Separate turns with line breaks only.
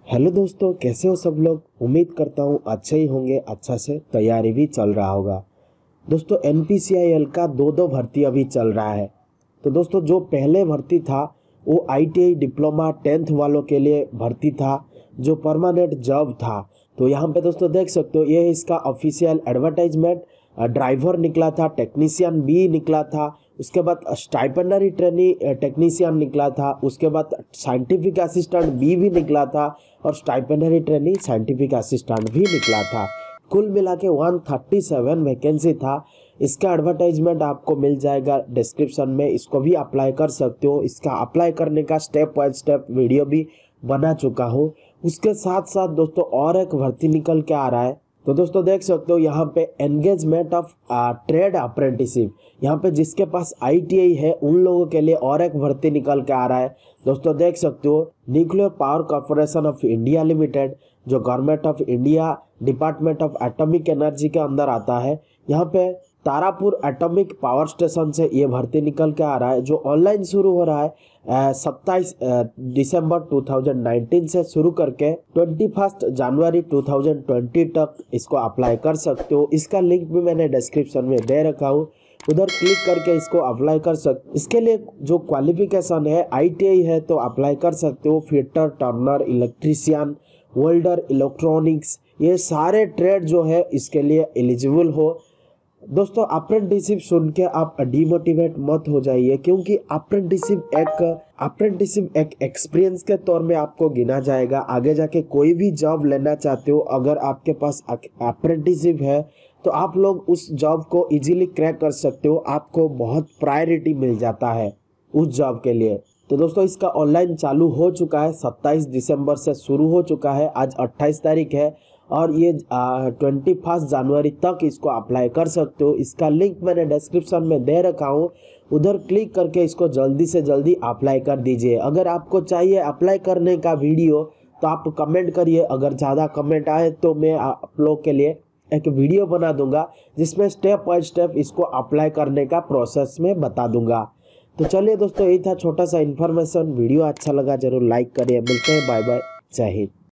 Hello दोस्तों, कैसे हो सब लोग। उम्मीद करता हूँ अच्छे ही होंगे। अच्छा से तैयारी भी चल रहा होगा। दोस्तों एनपीसीआईएल का दो भर्ती अभी चल रहा है। तो दोस्तों जो पहले भर्ती था वो आईटीआई डिप्लोमा 10th वालों के लिए भर्ती था, जो परमानेंट जॉब था। तो यहाँ पे दोस्तों देख सकते हो, ये इसका ऑफिशियल एडवर्टाइजमेंट। ड्राइवर निकला था, टेक्नीशियन भी निकला था, उसके बाद स्टाइपेंडरी ट्रेनी टेक्नीशियन निकला था, उसके बाद साइंटिफिक असिस्टेंट भी निकला था, और स्टाइपेंडरी ट्रेनी साइंटिफिक असिस्टेंट भी निकला था। कुल मिला के 137 वैकेंसी था। इसका एडवर्टाइजमेंट आपको मिल जाएगा डिस्क्रिप्शन में, इसको भी अप्लाई कर सकते हो। इसका अप्लाई करने का स्टेप बाय स्टेप वीडियो भी बना चुका हूँ। उसके साथ साथ दोस्तों और एक भर्ती निकल के आ रहा है। तो दोस्तों देख सकते हो यहाँ पे एंगेजमेंट ऑफ ट्रेड अप्रेंटिसिप, यहाँ पे जिसके पास आईटीआई है उन लोगों के लिए और एक भर्ती निकल के आ रहा है। दोस्तों देख सकते हो, nuclear power corporation of India limited, जो government of India department of atomic energy के अंदर आता है, यहाँ पे तारापुर एटॉमिक पावर स्टेशन से ये भर्ती निकल के आ रहा है, जो ऑनलाइन शुरू हो रहा है 27 दिसंबर 2019 से शुरू करके 21 जनवरी 2020 तक इसको अप्लाई कर सकते हो। इसका लिंक भी मैंने डिस्क्रिप्शन में दे रखा हूँ, उधर क्लिक करके इसको अप्लाई कर सकते। इसके लिए जो क्वालिफिकेशन है आईटीआई है तो अप्लाई कर सकते हो। Fitter, turner, electrician, welder, electronics, ये सारे ट्रेड जो है इसके लिए एलिजिबल हो। दोस्तों अप्रेंटिसिप सुन के आप डिमोटिवेट मत हो जाइए, क्योंकि अप्रेंटिसिप एक एक्सपीरियंस के तौर में आपको गिना जाएगा। आगे जाके कोई भी जॉब लेना चाहते हो, अगर आपके पास अप्रेंटिसिप है तो आप लोग उस जॉब को इजीली क्रैक कर सकते हो। आपको बहुत प्रायोरिटी मिल जाता है उस जॉब के लिए। तो दोस्तों इसका ऑनलाइन चालू हो चुका है, 27 दिसंबर से शुरू हो चुका है, आज 28 तारीख है, और ये 21 जनवरी तक इसको अप्लाई कर सकते हो। इसका लिंक मैंने डिस्क्रिप्शन में दे रखा हूँ, उधर क्लिक करके इसको जल्दी से जल्दी अप्लाई कर दीजिए। अगर आपको चाहिए अप्लाई करने का वीडियो तो आप कमेंट करिए, अगर ज़्यादा कमेंट आए तो मैं आप लोग के लिए एक वीडियो बना दूंगा जिसमें स्टेप बाय स्टेप इसको अप्लाई करने का प्रोसेस में बता दूंगा। तो चलिए दोस्तों, यही था छोटा सा इन्फॉर्मेशन। वीडियो अच्छा लगा जरूर लाइक करिए। मिलते हैं, बाय बाय, जय हिंद।